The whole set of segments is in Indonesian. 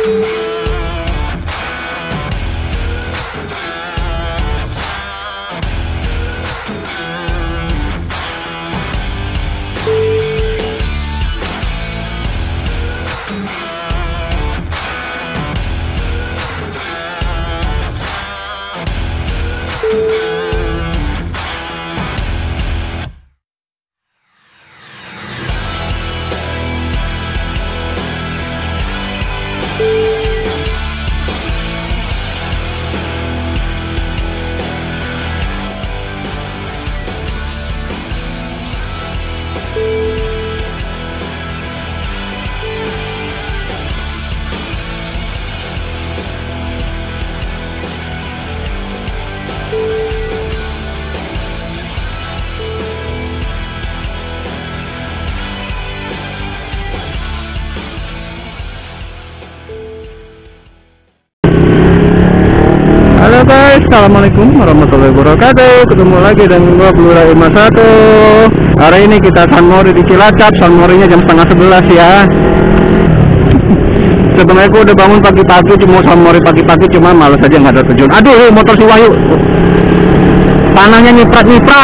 Halo guys, assalamualaikum warahmatullahi wabarakatuh. Ketemu lagi dengan gua Blura 51. Hari ini kita sunmori di Cilacap. Sunmorinya jam setengah 11 ya. Sebenarnya gua udah bangun pagi-pagi, cuma sunmori pagi-pagi, cuma males aja nggak ada terjun. Aduh, motor si Wahyu tanahnya nyiprat-nyiprat.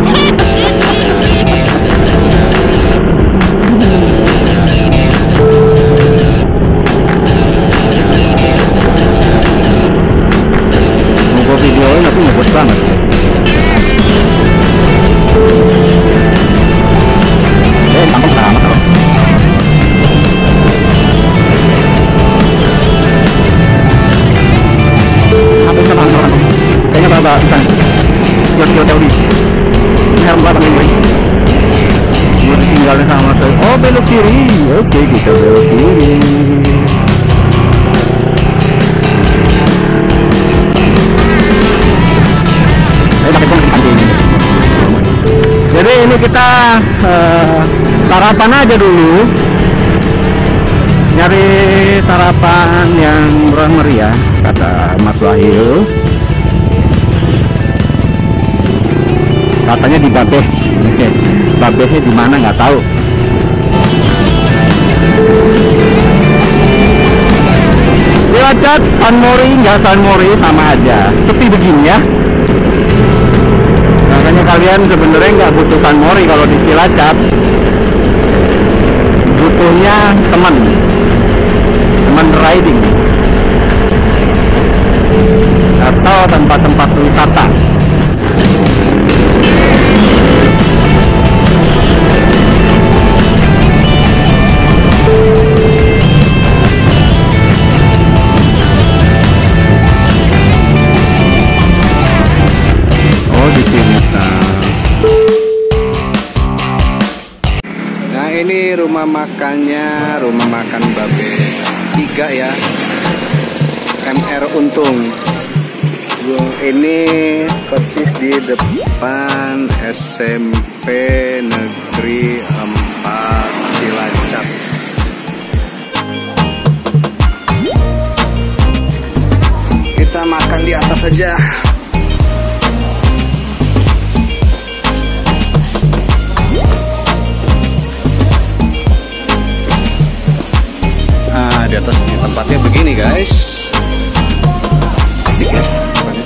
Videoin tapi ngebut banget. Tampang sama kalau apa itu tampang kayaknya bapak ikan kilo teori yang berapa ini gue tinggalin sama saya. Oh, belok kiri. Oke, kita belok kiri. Jadi ini kita sarapan aja dulu, nyari sarapan yang murah meriah kata Mas Wahyu. Katanya di Babeh. Babehnya di mana nggak tahu. Cilacap, sunmori nggak sunmori sama aja, sepi begini ya. Makanya kalian sebenarnya nggak butuh sunmori kalau di Cilacap, butuhnya teman riding atau tempat-tempat wisata. Ini rumah makannya, rumah makan Babeh 3 ya, MR Untung. Ini persis di depan SMP Negeri 4 Cilacap. Kita makan di atas saja. Di atas ini tempatnya begini guys, asik ya.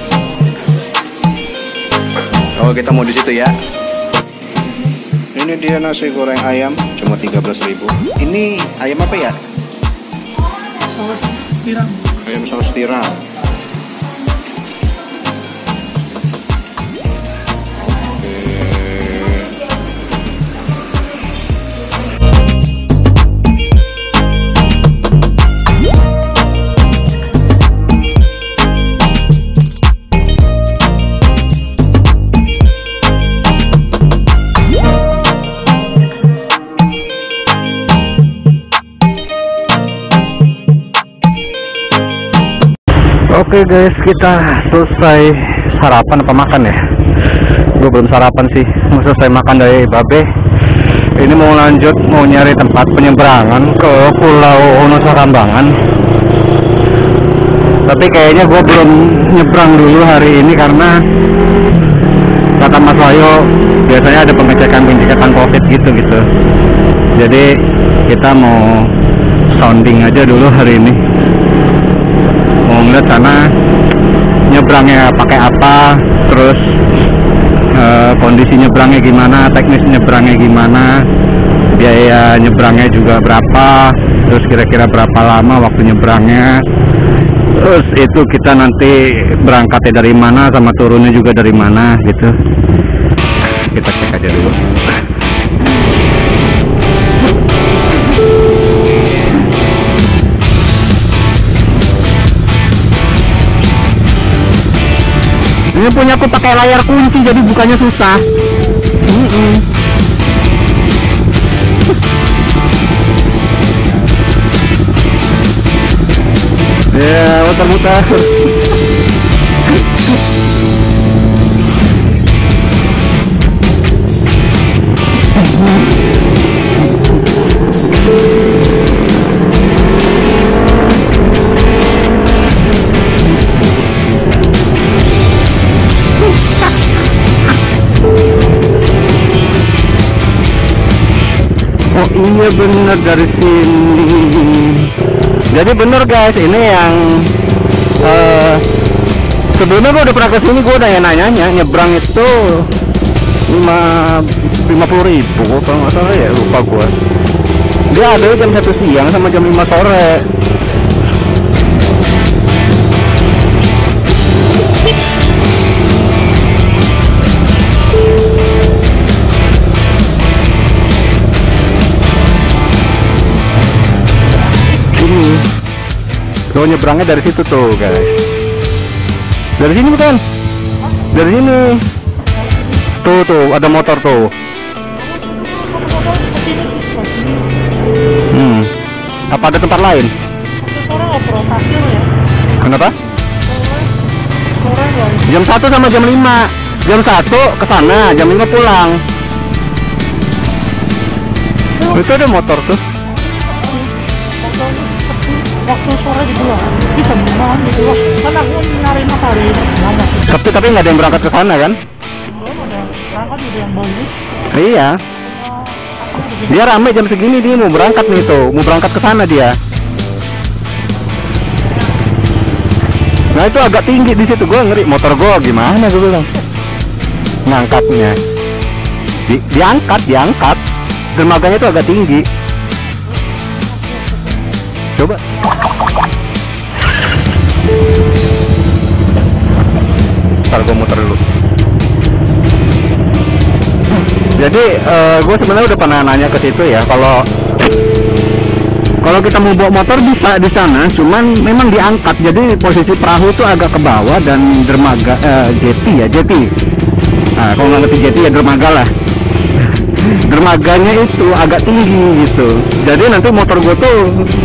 Oh, kita mau di situ ya. Ini dia nasi goreng ayam cuma 13.000. Ini ayam apa ya? Saus tiram. Ayam saus tiram. Oke guys, kita selesai sarapan apa makan ya? Gue belum sarapan sih, mau selesai makan dari Babeh. Ini mau lanjut, mau nyari tempat penyeberangan ke Pulau Nusa Kambangan. Tapi kayaknya gue belum nyebrang dulu hari ini karena kata Mas Wahyu biasanya ada pengecekan COVID gitu. Jadi kita mau sounding aja dulu hari ini. mau ngeliat sana nyebrangnya pakai apa, terus kondisi nyebrangnya gimana, teknis nyebrangnya gimana, biaya nyebrangnya juga berapa, terus kira-kira berapa lama waktu nyebrangnya, terus itu kita nanti berangkatnya dari mana sama turunnya juga dari mana gitu. Kita cek aja dulu. Ini punya aku pakai layar kunci jadi bukanya susah. Ya, muter-muter. Oh iya bener dari sini. Jadi bener guys, ini yang sebelumnya gue udah pernah kesini, gue udah nanya nyebrang itu 50.000 kalau nggak salah ya, lupa gue. Dia ada jam 1 siang sama jam 5 sore. Tuh nyebrangnya dari situ tuh guys. Dari sini bukan? Dari sini. Tuh ada motor tuh. Apa ada tempat lain? Kenapa? Jam 1 sama jam 5. Jam 1 ke sana, jam 5 pulang. Itu ada motor tuh. Waktu sore gitu lah, bisa banget gitu loh. Kan aku nyari matahari lama. Tapi nggak ada yang berangkat ke sana kan? Belum ada berangkat udah yang bagus. Iya. Dia rame jam segini, dia mau berangkat nih tuh, mau berangkat ke sana dia. Nah itu agak tinggi di situ, gue ngeri motor gue gimana gue bilang. Ngangkatnya, diangkat, dermaganya itu agak tinggi. Coba. Ntar gue muter dulu. Jadi gue sebenarnya udah pernah nanya ke situ ya, kalau kita mau bawa motor bisa di sana, cuman memang diangkat. Jadi posisi perahu tuh agak ke bawah dan dermaga jeti. Nah kalau nggak ngerti jeti ya dermaga lah. Dermaganya itu agak tinggi gitu. Jadi nanti motor gue tuh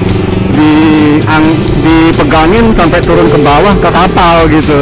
dipegangin sampai turun ke bawah ke kapal gitu.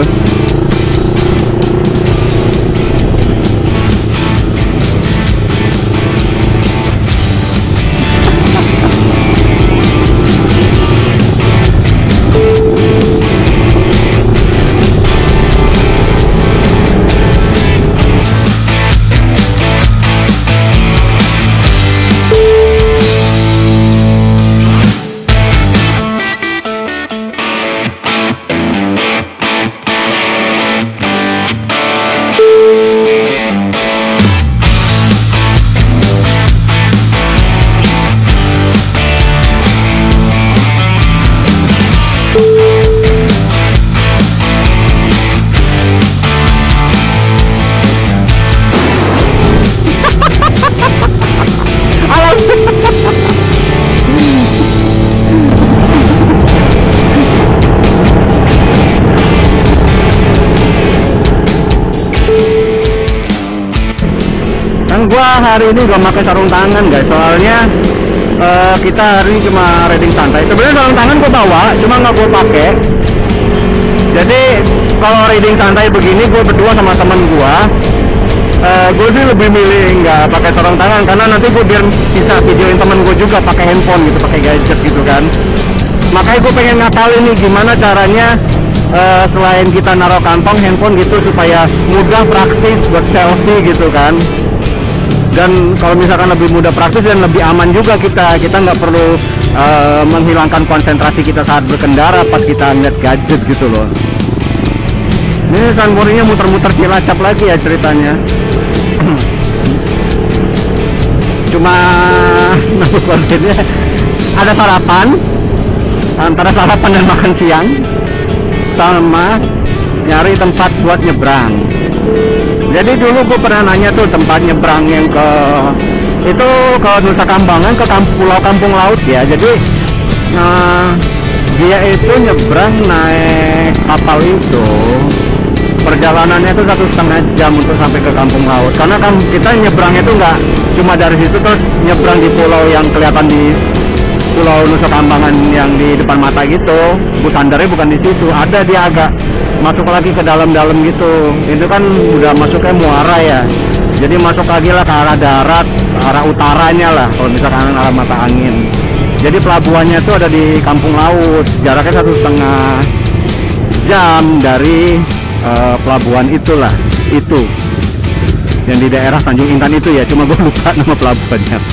Gua hari ini gak pakai sarung tangan guys, soalnya kita hari ini cuma riding santai. Sebenarnya sarung tangan gua bawa, cuma nggak gua pakai. Jadi kalau riding santai begini, gua berdua sama temen gua, gua sih lebih milih nggak pakai sarung tangan karena nanti gua biar bisa videoin temen gua juga pakai handphone gitu, pakai gadget gitu kan. Makanya gua pengen ngapalin nih gimana caranya selain kita naruh kantong handphone gitu supaya mudah praktis buat selfie gitu kan. Dan kalau misalkan lebih mudah praktis dan lebih aman juga, kita nggak perlu menghilangkan konsentrasi kita saat berkendara pas kita ngeliat gadget gitu loh. Ini San Morinya muter-muter Cilacap lagi ya ceritanya. Cuma kontennya ada sarapan, antara sarapan dan makan siang, sama nyari tempat buat nyebrang. Jadi dulu gue pernah nanya tuh tempat nyebrang yang ke Nusa Kambangan, ke Pulau Kampung Laut ya. Jadi dia itu nyebrang naik kapal itu, perjalanannya itu 1,5 jam untuk sampai ke Kampung Laut. Karena kan kita nyebrang itu nggak cuma dari situ terus nyebrang di pulau yang kelihatan di Pulau Nusa Kambangan yang di depan mata gitu. Busandarnya bukan di situ, ada dia agak masuk lagi ke dalam-dalam gitu. Itu kan udah masuknya muara ya. Jadi masuk lagi lah ke arah darat, ke arah utaranya lah kalau misalkan arah mata angin. Jadi pelabuhannya itu ada di Kampung Laut, jaraknya 1,5 jam dari pelabuhan itulah, itu yang di daerah Tanjung Intan itu ya. Cuma gue lupa nama pelabuhannya apa.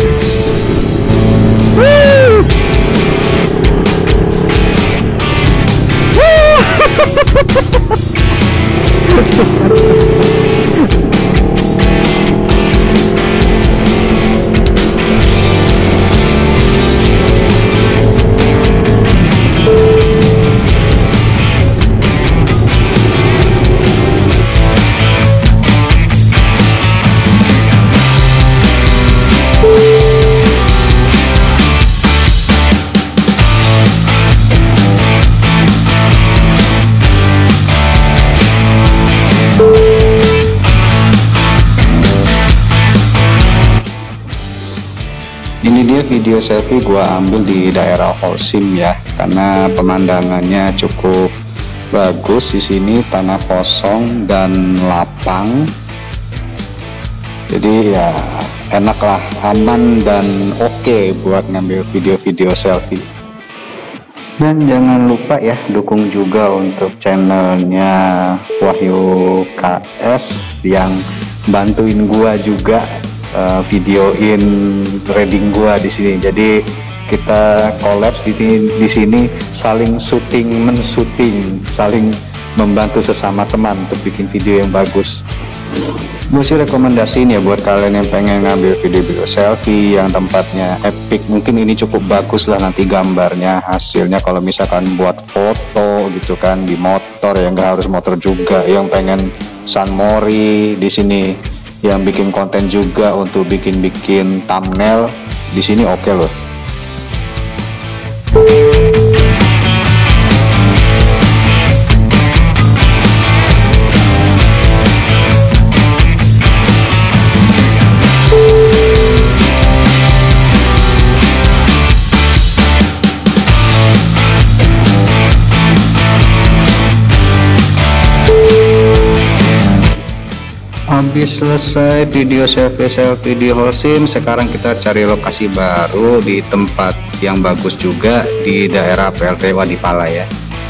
Ini dia video selfie gua ambil di daerah Holcim ya, karena pemandangannya cukup bagus di sini, tanah kosong dan lapang. Jadi ya enak lah, aman dan oke buat ngambil video-video selfie. Dan jangan lupa ya dukung juga untuk channelnya Wahyu KS yang bantuin gua juga videoin reading gua di sini. Jadi kita kolaps di sini, saling mensyuting, saling membantu sesama teman untuk bikin video yang bagus. Gue sih rekomendasiin ya buat kalian yang pengen ngambil video-video selfie yang tempatnya epic. Mungkin ini cukup bagus lah nanti gambarnya, hasilnya kalau misalkan buat foto gitu kan di motor, yang nggak harus motor juga, yang pengen San Mori di sini, yang bikin konten juga untuk bikin thumbnail di sini oke loh. Habis selesai video selfie di Holcim, sekarang kita cari lokasi baru di tempat yang bagus juga di daerah PLT Wadipala ya.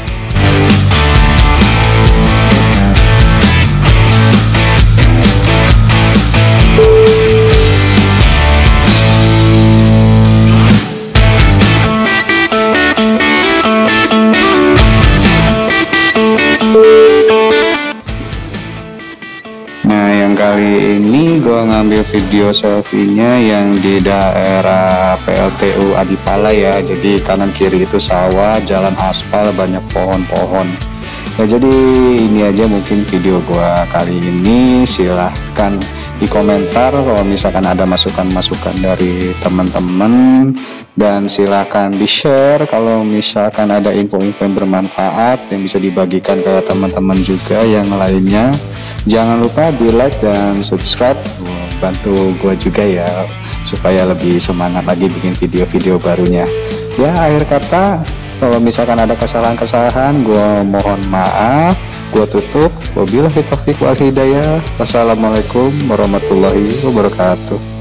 Kali ini gue ngambil video selfie-nya yang di daerah PLTU Adipala ya. Jadi kanan kiri itu sawah, jalan aspal, banyak pohon-pohon ya. Jadi ini aja mungkin video gue kali ini. Silahkan di komentar kalau misalkan ada masukan-masukan dari teman-teman, dan silahkan di share kalau misalkan ada info-info yang bermanfaat yang bisa dibagikan ke teman-teman juga yang lainnya. Jangan lupa di like dan subscribe, bantu gue juga ya supaya lebih semangat lagi bikin video-video barunya ya. Akhir kata, kalau misalkan ada kesalahan-kesalahan gue mohon maaf. Gue tutup, wabillahi taufiq wal hidayah. Wassalamualaikum warahmatullahi wabarakatuh.